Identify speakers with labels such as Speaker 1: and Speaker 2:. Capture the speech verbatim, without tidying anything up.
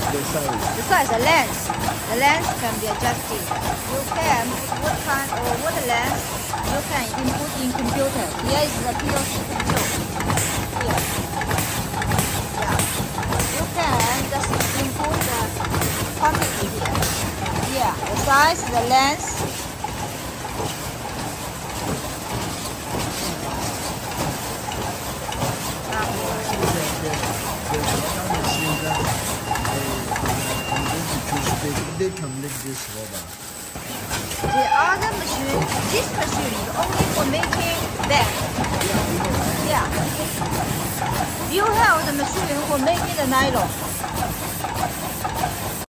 Speaker 1: the size?
Speaker 2: The size, the length. The length can be adjusted. You can what kind or what length you can input in computer. Here is the P L C control. Here. Yeah. You can just input the quantity here. Yeah. The size, the length.
Speaker 1: They can make this robot.
Speaker 2: The other machine, this machine is only for making bag. Yeah. You have the machine for making the nylon.